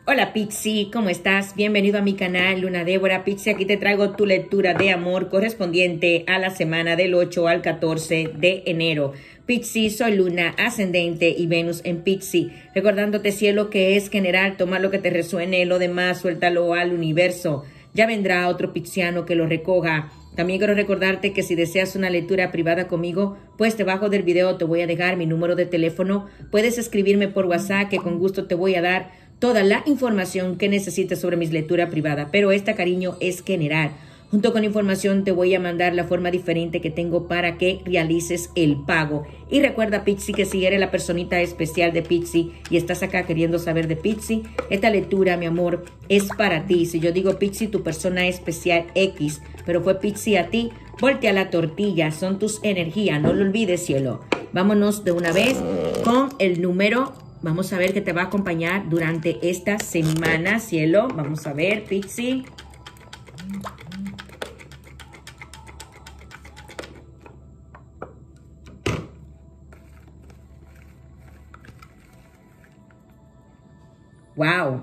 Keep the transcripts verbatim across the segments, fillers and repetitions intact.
Hola Pixie, ¿cómo estás? Bienvenido a mi canal Luna Débora. Pixie, aquí te traigo tu lectura de amor correspondiente a la semana del ocho al catorce de enero. Pixie, soy Luna, ascendente y Venus en Pixie. Recordándote, cielo, que es general, toma lo que te resuene, lo demás suéltalo al universo. Ya vendrá otro pixiano que lo recoja. También quiero recordarte que si deseas una lectura privada conmigo, pues debajo del video te voy a dejar mi número de teléfono. Puedes escribirme por WhatsApp, que con gusto te voy a dar toda la información que necesites sobre mis lecturas privadas, pero esta, cariño, es general. Junto con información te voy a mandar la forma diferente que tengo para que realices el pago. Y recuerda, Pixie, que si eres la personita especial de Pixie y estás acá queriendo saber de Pixie, esta lectura, mi amor, es para ti. Si yo digo Pixie, tu persona especial X, pero fue Pixie a ti, voltea la tortilla, son tus energías, no lo olvides, cielo. Vámonos de una vez con el número. Vamos a ver qué te va a acompañar durante esta semana, cielo. Vamos a ver, Pixie. Wow.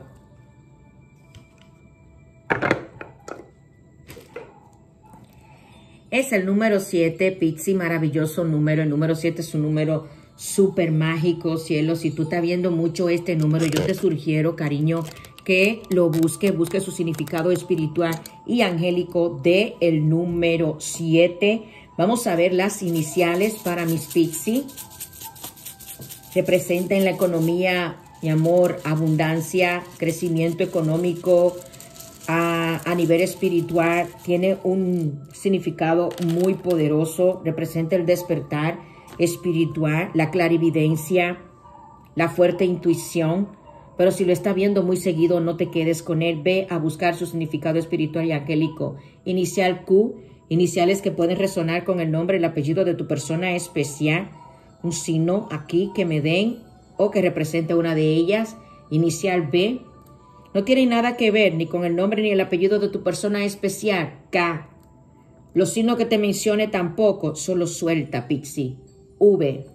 Es el número siete, Pixie, maravilloso número. El número siete es un número súper mágico, cielo. Si tú estás viendo mucho este número, yo te sugiero, cariño, que lo busque, busque su significado espiritual y angélico de el número siete. Vamos a ver las iniciales para mis Pixie. Representa en la economía, mi amor, abundancia, crecimiento económico. A, a nivel espiritual tiene un significado muy poderoso. Representa el despertar espiritual, la clarividencia, la fuerte intuición. Pero si lo está viendo muy seguido, no te quedes con él. Ve a buscar su significado espiritual y angélico. Inicial Q, iniciales que pueden resonar con el nombre y el apellido de tu persona especial. Un signo aquí que me den o que represente una de ellas. Inicial B, no tiene nada que ver ni con el nombre ni el apellido de tu persona especial. K, los signos que te mencione tampoco, solo suelta, Pixie. V,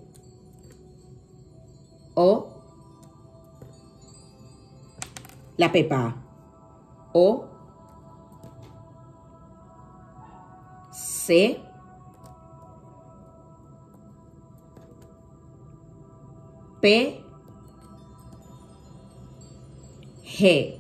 O, la pepa, O, C, P, G.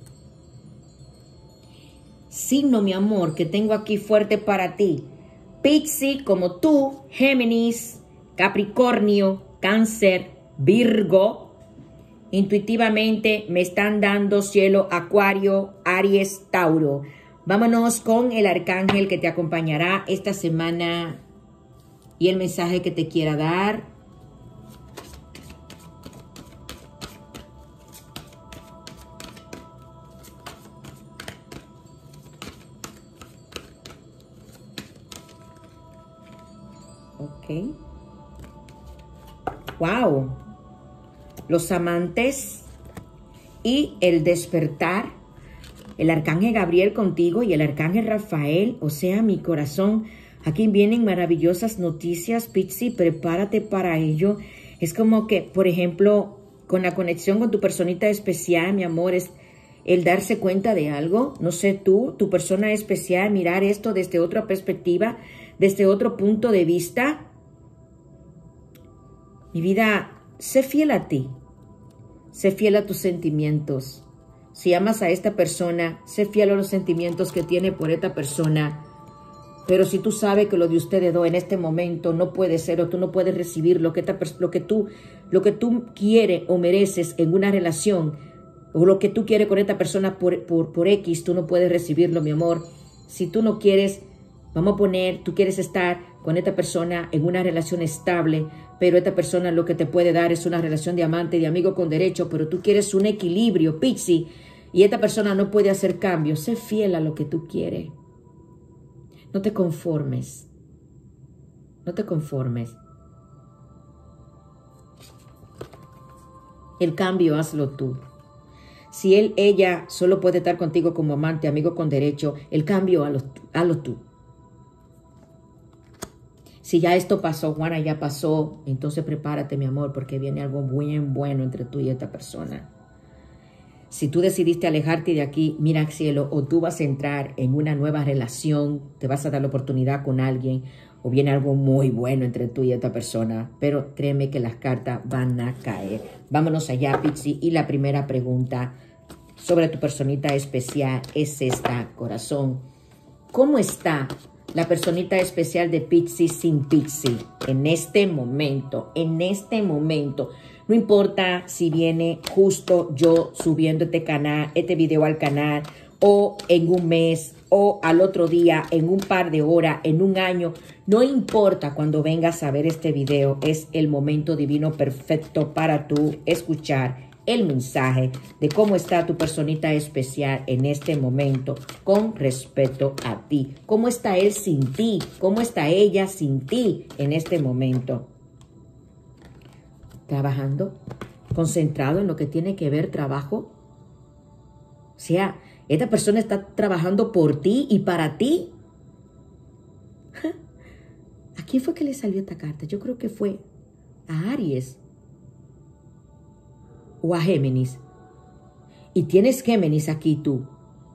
Signo, mi amor, que tengo aquí fuerte para ti. Pixie, como tú, Géminis, Capricornio, Cáncer, Virgo. Intuitivamente me están dando, cielo, Acuario, Aries, Tauro. Vámonos con el arcángel que te acompañará esta semana y el mensaje que te quiera dar. Ok. Wow. Los amantes y el despertar. El arcángel Gabriel contigo y el arcángel Rafael, o sea, mi corazón. Aquí vienen maravillosas noticias, Pixie, prepárate para ello. Es como que, por ejemplo, con la conexión con tu personita especial, mi amor, es el darse cuenta de algo. No sé tú, tu persona especial, mirar esto desde otra perspectiva, desde otro punto de vista. Mi vida, sé fiel a ti. Sé fiel a tus sentimientos. Si amas a esta persona, sé fiel a los sentimientos que tiene por esta persona. Pero si tú sabes que lo de ustedes dos en este momento no puede ser, o tú no puedes recibir lo que, esta, lo que, tú, lo que tú quieres o mereces en una relación, o lo que tú quieres con esta persona por, por, por X, tú no puedes recibirlo, mi amor. Si tú no quieres, vamos a poner, tú quieres estar con esta persona en una relación estable, pero esta persona lo que te puede dar es una relación de amante, de amigo con derecho, pero tú quieres un equilibrio, Pixie, y esta persona no puede hacer cambios. Sé fiel a lo que tú quieres. No te conformes. No te conformes. El cambio hazlo tú. Si él, ella solo puede estar contigo como amante, amigo con derecho, el cambio hazlo, hazlo tú. Si ya esto pasó, Juana, ya pasó, entonces prepárate, mi amor, porque viene algo bien bueno entre tú y esta persona. Si tú decidiste alejarte de aquí, mira cielo, o tú vas a entrar en una nueva relación, te vas a dar la oportunidad con alguien, o viene algo muy bueno entre tú y esta persona, pero créeme que las cartas van a caer. Vámonos allá, Pixie, y la primera pregunta sobre tu personita especial es esta, corazón. ¿Cómo está la personita especial de Pixie sin Pixie en este momento? En este momento. No importa si viene justo yo subiendo este canal, este video al canal, o en un mes, o al otro día, en un par de horas, en un año. No importa cuando vengas a ver este video, es el momento divino perfecto para tú escuchar el mensaje de cómo está tu personita especial en este momento con respecto a ti. ¿Cómo está él sin ti? ¿Cómo está ella sin ti en este momento? Trabajando, concentrado en lo que tiene que ver trabajo. O sea, esta persona está trabajando por ti y para ti. ¿A quién fue que le salió esta carta? Yo creo que fue a Aries o a Géminis. Y tienes Géminis aquí tú.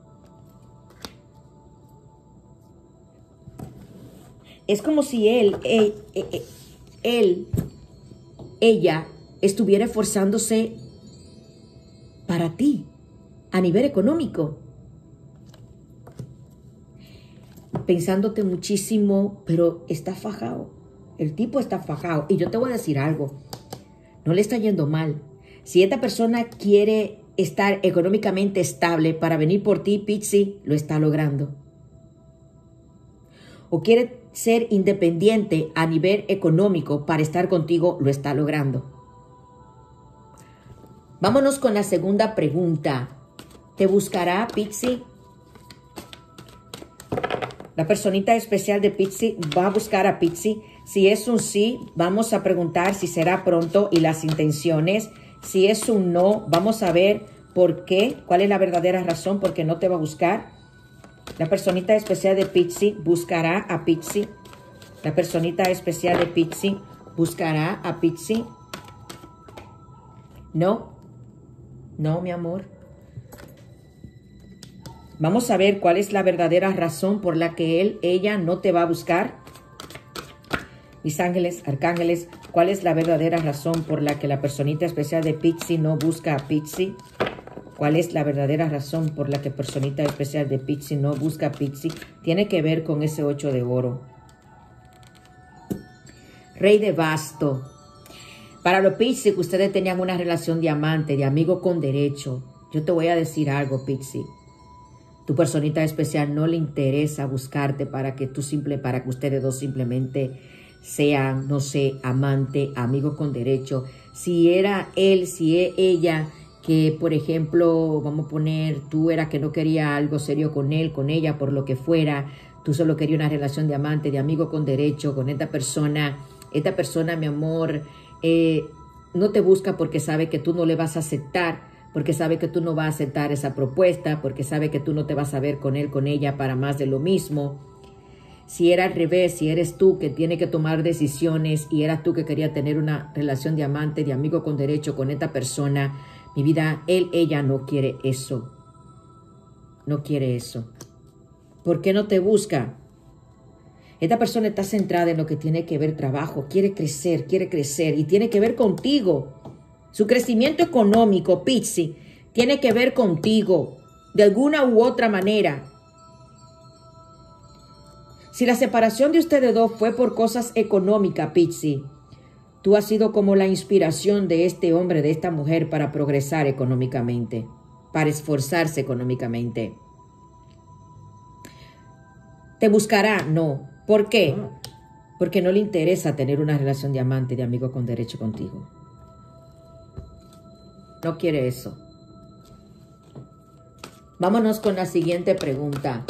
Es como si él, él, él, él ella estuviera esforzándose para ti a nivel económico, pensándote muchísimo, pero está fajado. El tipo está fajado. Y yo te voy a decir algo, no le está yendo mal. Si esta persona quiere estar económicamente estable para venir por ti, Pixie, lo está logrando. O quiere ser independiente a nivel económico para estar contigo, lo está logrando. Vámonos con la segunda pregunta. ¿Te buscará, Pixie? La personita especial de Pixie va a buscar a Pixie. Si es un sí, vamos a preguntar si será pronto y las intenciones. Si es un no, vamos a ver por qué, cuál es la verdadera razón por qué no te va a buscar. La personita especial de Pixie buscará a Pixie. La personita especial de Pixie buscará a Pixie. No, no, mi amor. Vamos a ver cuál es la verdadera razón por la que él, ella no te va a buscar. Mis ángeles, arcángeles, ¿cuál es la verdadera razón por la que la personita especial de Pixie no busca a Pixie? ¿Cuál es la verdadera razón por la que personita especial de Pixie no busca a Pixie? Tiene que ver con ese ocho de oro. Rey de basto. Para los Pixie, que ustedes tenían una relación de amante, de amigo con derecho, yo te voy a decir algo, Pixie. Tu personita especial no le interesa buscarte para que tú simple, para que ustedes dos simplemente sean, no sé, amante, amigo con derecho. Si era él, si es ella, que por ejemplo, vamos a poner, tú era que no quería algo serio con él, con ella, por lo que fuera, tú solo querías una relación de amante, de amigo con derecho, con esta persona, esta persona, mi amor, eh, no te busca porque sabe que tú no le vas a aceptar, porque sabe que tú no vas a aceptar esa propuesta, porque sabe que tú no te vas a ver con él, con ella, para más de lo mismo. Si era al revés, si eres tú que tiene que tomar decisiones y eras tú que quería tener una relación de amante, de amigo con derecho con esta persona, mi vida, él, ella no quiere eso. No quiere eso. ¿Por qué no te busca? Esta persona está centrada en lo que tiene que ver trabajo, quiere crecer, quiere crecer y tiene que ver contigo. Su crecimiento económico, Pixie, tiene que ver contigo de alguna u otra manera. Si la separación de ustedes dos fue por cosas económicas, Pixie, tú has sido como la inspiración de este hombre, de esta mujer para progresar económicamente, para esforzarse económicamente. ¿Te buscará? No. ¿Por qué? Porque no le interesa tener una relación de amante, de amigo con derecho contigo. No quiere eso. Vámonos con la siguiente pregunta.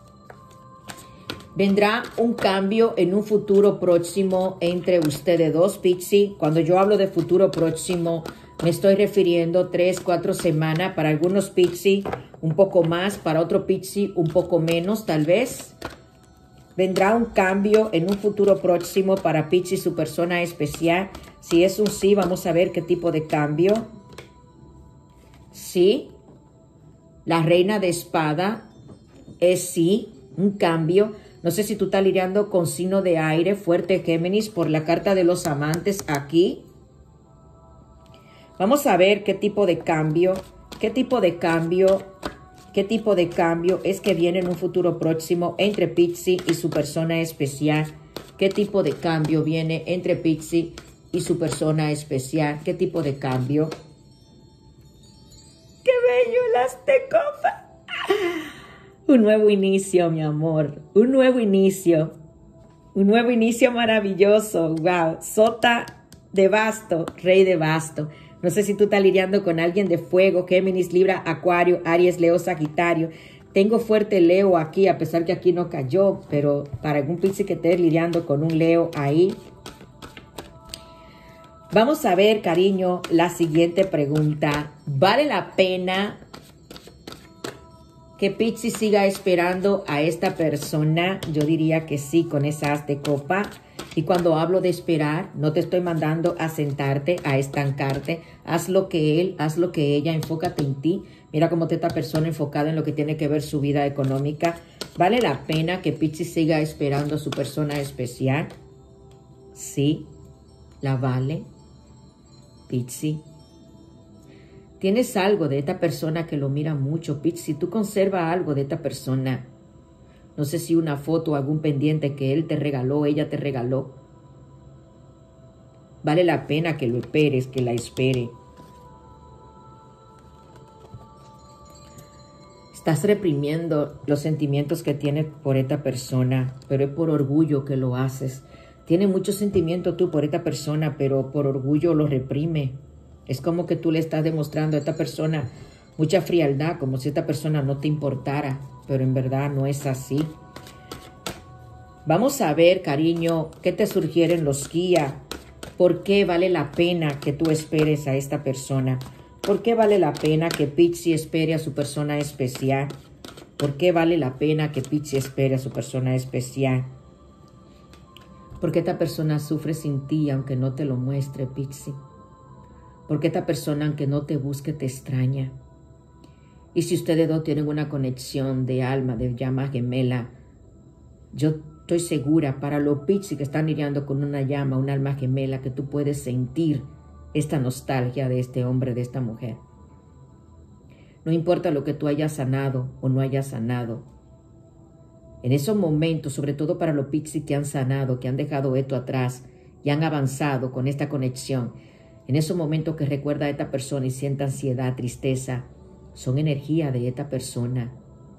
¿Vendrá un cambio en un futuro próximo entre ustedes dos, Pixie? Cuando yo hablo de futuro próximo, me estoy refiriendo tres, cuatro semanas. Para algunos Pixie, un poco más. Para otro Pixie, un poco menos, tal vez. ¿Vendrá un cambio en un futuro próximo para Pixie, su persona especial? Si es un sí, vamos a ver qué tipo de cambio. Sí. La reina de espada es sí, un cambio. No sé si tú estás lidiando con signo de aire, fuerte Géminis, por la carta de los amantes aquí. Vamos a ver qué tipo de cambio, qué tipo de cambio, qué tipo de cambio es que viene en un futuro próximo entre Pixie y su persona especial. ¿Qué tipo de cambio viene entre Pixie y su persona especial? ¿Qué tipo de cambio? ¡Qué bello las de copa! Un nuevo inicio, mi amor. Un nuevo inicio. Un nuevo inicio maravilloso. Wow. Sota de basto, rey de basto. No sé si tú estás lidiando con alguien de fuego, Géminis, Libra, Acuario, Aries, Leo, Sagitario. Tengo fuerte Leo aquí, a pesar que aquí no cayó, pero para algún Pixie que esté lidiando con un Leo ahí. Vamos a ver, cariño, la siguiente pregunta. ¿Vale la pena que Pixie siga esperando a esta persona? Yo diría que sí, con esa as de copa. Y cuando hablo de esperar, no te estoy mandando a sentarte, a estancarte. Haz lo que él, haz lo que ella, enfócate en ti. Mira cómo está esta persona enfocada en lo que tiene que ver su vida económica. ¿Vale la pena que Pixie siga esperando a su persona especial? Sí, la vale. Pixie, tienes algo de esta persona que lo mira mucho, Pixie. Tú conservas algo de esta persona. No sé si una foto o algún pendiente que él te regaló, ella te regaló. Vale la pena que lo esperes, que la espere. Estás reprimiendo los sentimientos que tienes por esta persona, pero es por orgullo que lo haces. Tienes mucho sentimiento tú por esta persona, pero por orgullo lo reprime. Es como que tú le estás demostrando a esta persona mucha frialdad, como si esta persona no te importara, pero en verdad no es así. Vamos a ver, cariño, qué te sugieren los guías. ¿Por qué vale la pena que tú esperes a esta persona? ¿Por qué vale la pena que Pixie espere a su persona especial? ¿Por qué vale la pena que Pixie espere a su persona especial? Porque esta persona sufre sin ti, aunque no te lo muestre, Pixie. Porque esta persona, aunque no te busque, te extraña. Y si ustedes dos tienen una conexión de alma, de llama gemela, yo estoy segura, para los Pixie que están lidiando con una llama, un alma gemela, que tú puedes sentir esta nostalgia de este hombre, de esta mujer. No importa lo que tú hayas sanado o no hayas sanado. En esos momentos, sobre todo para los Pixie que han sanado, que han dejado esto atrás y han avanzado con esta conexión, en esos momentos que recuerda a esta persona y sienta ansiedad, tristeza, son energía de esta persona.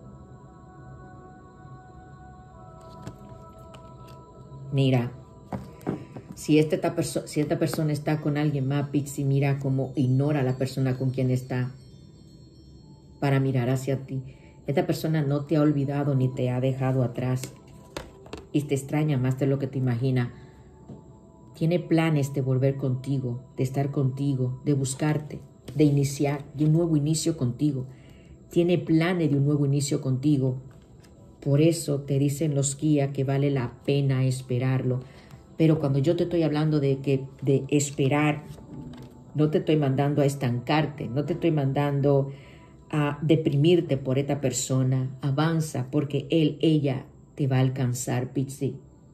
Mira, si esta, esta, perso si esta persona está con alguien más, Pixie, mira cómo ignora a la persona con quien está para mirar hacia ti. Esta persona no te ha olvidado ni te ha dejado atrás y te extraña más de lo que te imaginas. Tiene planes de volver contigo, de estar contigo, de buscarte, de iniciar, de un nuevo inicio contigo. Tiene planes de un nuevo inicio contigo. Por eso te dicen los guías que vale la pena esperarlo. Pero cuando yo te estoy hablando de, que, de esperar, no te estoy mandando a estancarte, no te estoy mandando a deprimirte por esta persona. Avanza porque él, ella te va a alcanzar, Pixie.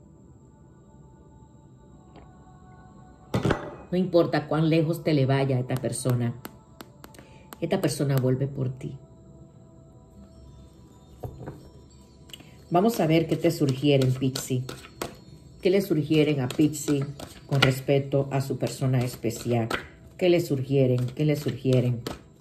No importa cuán lejos te le vaya a esta persona. Esta persona vuelve por ti. Vamos a ver qué te sugieren, Pixie. ¿Qué le sugieren a Pixie con respecto a su persona especial? ¿Qué le sugieren? ¿Qué le sugieren?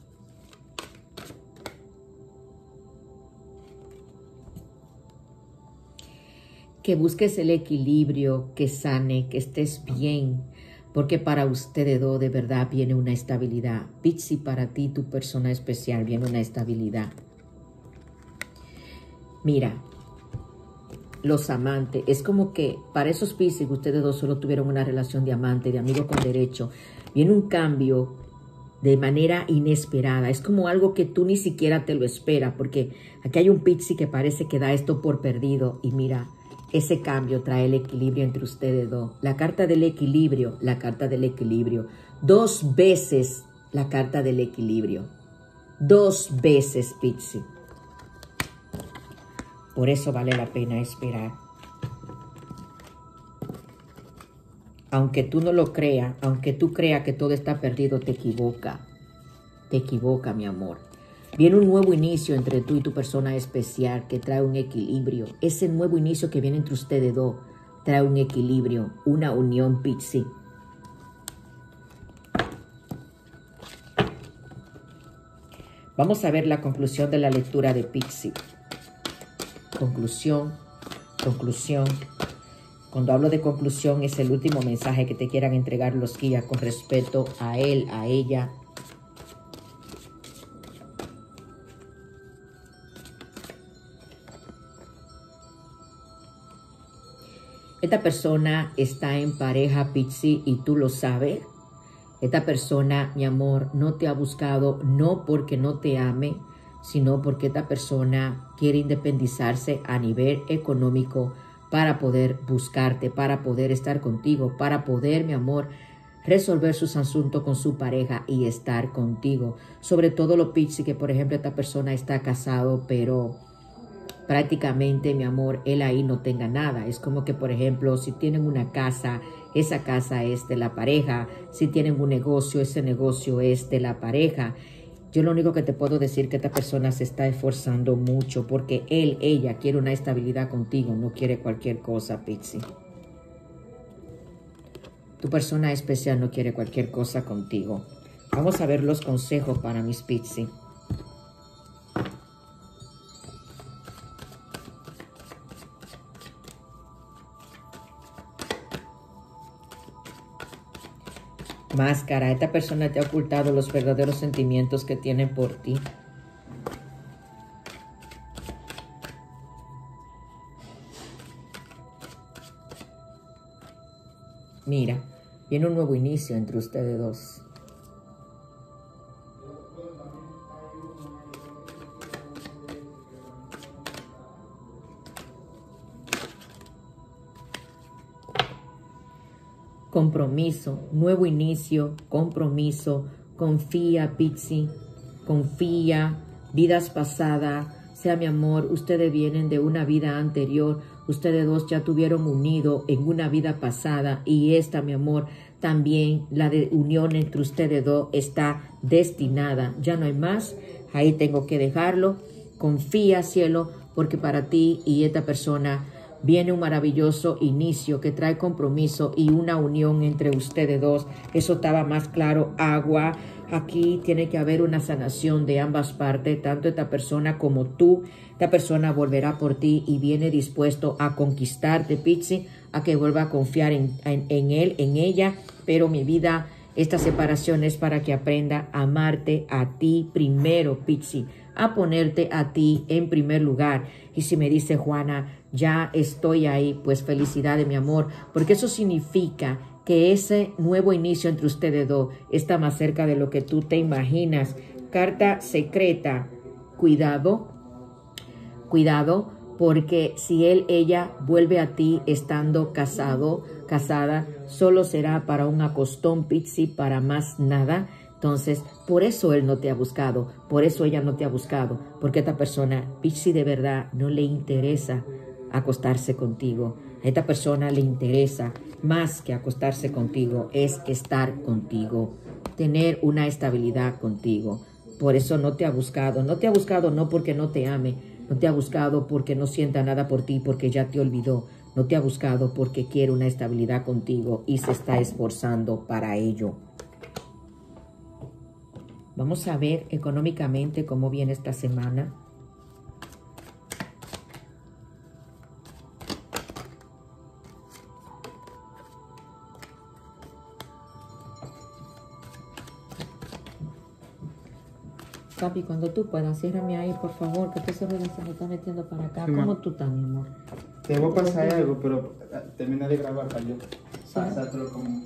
Que busques el equilibrio, que sane, que estés bien. Porque para ustedes dos de verdad viene una estabilidad. Pixie, para ti, tu persona especial, viene una estabilidad. Mira, los amantes, es como que para esos Piscis que ustedes dos solo tuvieron una relación de amante, de amigo con derecho, viene un cambio de manera inesperada. Es como algo que tú ni siquiera te lo esperas, porque aquí hay un Piscis que parece que da esto por perdido. Y mira, ese cambio trae el equilibrio entre ustedes dos. La carta del equilibrio, la carta del equilibrio. Dos veces la carta del equilibrio. dos veces, Pixie. Por eso vale la pena esperar. Aunque tú no lo creas, aunque tú creas que todo está perdido, te equivoca. Te equivoca, mi amor. Viene un nuevo inicio entre tú y tu persona especial que trae un equilibrio. Ese nuevo inicio que viene entre ustedes dos trae un equilibrio, una unión, Pixie. Vamos a ver la conclusión de la lectura de Pixie. Conclusión, conclusión. Cuando hablo de conclusión es el último mensaje que te quieran entregar los guías con respecto a él, a ella. Esta persona está en pareja, Pixie, y tú lo sabes. Esta persona, mi amor, no te ha buscado, no porque no te ame, sino porque esta persona quiere independizarse a nivel económico para poder buscarte, para poder estar contigo, para poder, mi amor, resolver sus asuntos con su pareja y estar contigo. Sobre todo lo, Pixie, que por ejemplo esta persona está casado, pero prácticamente, mi amor, él ahí no tenga nada. Es como que, por ejemplo, si tienen una casa, esa casa es de la pareja. Si tienen un negocio, ese negocio es de la pareja. Yo lo único que te puedo decir es que esta persona se está esforzando mucho porque él, ella quiere una estabilidad contigo, no quiere cualquier cosa, Pixie. Tu persona especial no quiere cualquier cosa contigo. Vamos a ver los consejos para mis Pixie. Máscara, esta persona te ha ocultado los verdaderos sentimientos que tiene por ti. Mira, viene un nuevo inicio entre ustedes dos. Compromiso, nuevo inicio, compromiso, confía, Pixie, confía, vidas pasadas, sea mi amor, ustedes vienen de una vida anterior, ustedes dos ya tuvieron unido en una vida pasada y esta, mi amor, también la de unión entre ustedes dos está destinada, ya no hay más, ahí tengo que dejarlo, confía, cielo, porque para ti y esta persona viene un maravilloso inicio que trae compromiso y una unión entre ustedes dos. Eso estaba más claro. Agua. Aquí tiene que haber una sanación de ambas partes, tanto esta persona como tú. Esta persona volverá por ti y viene dispuesto a conquistarte, Pixie, a que vuelva a confiar en, en, en él, en ella. Pero mi vida, esta separación es para que aprenda a amarte a ti primero, Pixie, a ponerte a ti en primer lugar. Y si me dice Juana, ya estoy ahí, pues felicidades, mi amor, porque eso significa que ese nuevo inicio entre ustedes dos está más cerca de lo que tú te imaginas. Carta secreta, cuidado, cuidado, porque si él, ella vuelve a ti estando casado, casada, solo será para un acostón, Pixie, para más nada. Entonces, por eso él no te ha buscado, por eso ella no te ha buscado, porque esta persona, Pixie, de verdad no le interesa acostarse contigo. A esta persona le interesa más que acostarse contigo, es estar contigo, tener una estabilidad contigo. Por eso no te ha buscado, no te ha buscado no porque no te ame, no te ha buscado porque no sienta nada por ti, porque ya te olvidó. No te ha buscado porque quiere una estabilidad contigo y se está esforzando para ello. Vamos a ver económicamente cómo viene esta semana. Papi, cuando tú puedas, ciérrame ahí, por favor, que este celular se me está metiendo para acá. Sí, ¿cómo tú estás, mi amor? Te voy a pasar algo, pero termina de grabar para yo pasártelo como...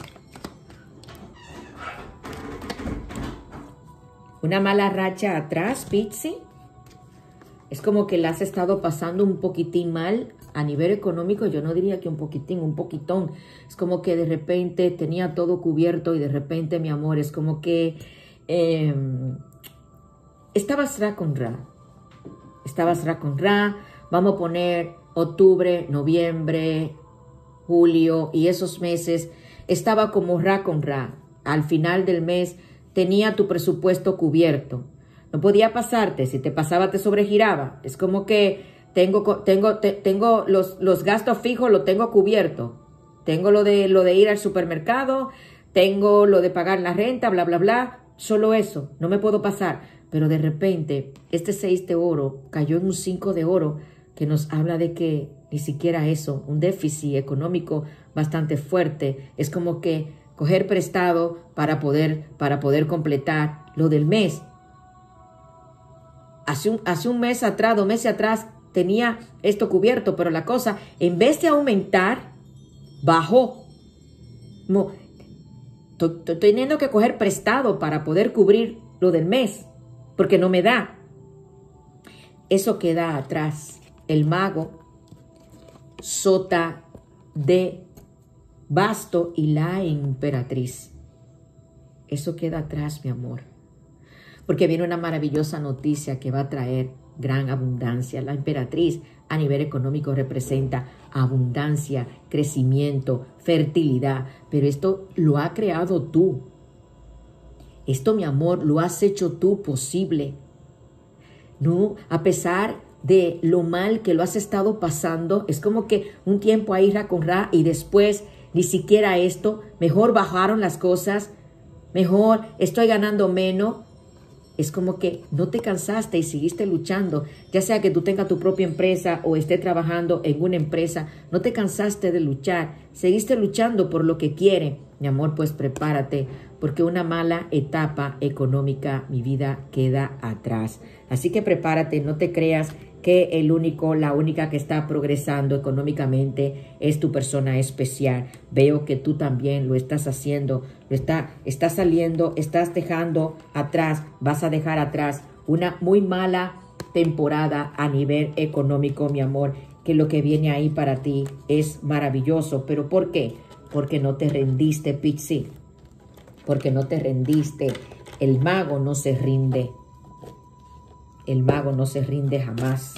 Una mala racha atrás, Pixie. Es como que la has estado pasando un poquitín mal a nivel económico. Yo no diría que un poquitín, un poquitón. Es como que de repente tenía todo cubierto y de repente, mi amor, es como que... Eh, estabas Ra con Ra. Estabas Ra con Ra. Vamos a poner octubre, noviembre, julio y esos meses. Estaba como Ra con Ra. Al final del mes tenía tu presupuesto cubierto. No podía pasarte. Si te pasaba, te sobregiraba. Es como que tengo, tengo, te, tengo los, los gastos fijos, lo tengo cubierto. Tengo lo de, lo de ir al supermercado, tengo lo de pagar la renta, bla, bla, bla. Solo eso. No me puedo pasar. Pero de repente, este seis de oro cayó en un cinco de oro que nos habla de que ni siquiera eso, un déficit económico bastante fuerte. Es como que coger prestado para poder, para poder completar lo del mes. Hace un, hace un mes atrás, dos meses atrás, tenía esto cubierto, pero la cosa, en vez de aumentar, bajó. No, estoy teniendo que coger prestado para poder cubrir lo del mes, porque no me da. Eso queda atrás. El mago, sota de basto y la emperatriz. Eso queda atrás, mi amor. Porque viene una maravillosa noticia que va a traer gran abundancia. La emperatriz a nivel económico representa abundancia, crecimiento, fertilidad. Pero esto lo ha creado tú. Esto, mi amor, lo has hecho tú posible. No, a pesar de lo mal que lo has estado pasando, es como que un tiempo ahí Ra con Ra y después ni siquiera esto, mejor bajaron las cosas, mejor estoy ganando menos. Es como que no te cansaste y seguiste luchando, ya sea que tú tengas tu propia empresa o estés trabajando en una empresa, no te cansaste de luchar, seguiste luchando por lo que quiere. Mi amor, pues prepárate, porque una mala etapa económica, mi vida, queda atrás. Así que prepárate, no te creas que el único, la única que está progresando económicamente es tu persona especial. Veo que tú también lo estás haciendo, lo está, estás saliendo, estás dejando atrás, vas a dejar atrás una muy mala temporada a nivel económico, mi amor, que lo que viene ahí para ti es maravilloso. ¿Pero por qué? Porque no te rendiste, Pixie. Porque no te rendiste. El mago no se rinde. El mago no se rinde jamás.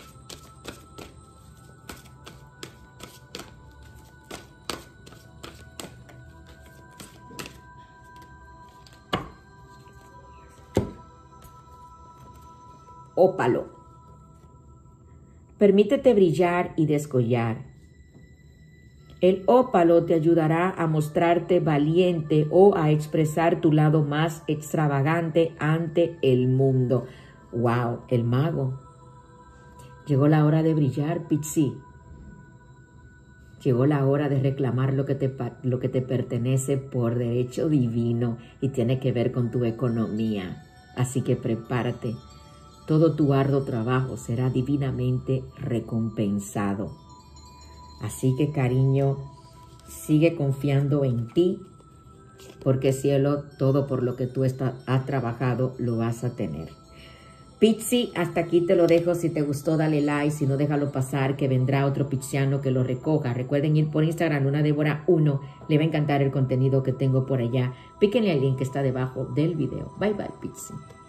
Ópalo. Permítete brillar y descollar. El ópalo te ayudará a mostrarte valiente o a expresar tu lado más extravagante ante el mundo. ¡Wow! El mago. Llegó la hora de brillar, Pixie. Llegó la hora de reclamar lo que, te, lo que te pertenece por derecho divino y tiene que ver con tu economía. Así que prepárate. Todo tu arduo trabajo será divinamente recompensado. Así que, cariño, sigue confiando en ti, porque, cielo, todo por lo que tú está, has trabajado lo vas a tener. Pixie, hasta aquí te lo dejo. Si te gustó, dale like. Si no, déjalo pasar, que vendrá otro pixiano que lo recoja. Recuerden ir por Instagram, Luna Débora uno. Le va a encantar el contenido que tengo por allá. Píquenle al link que está debajo del video. Bye, bye, Pixie.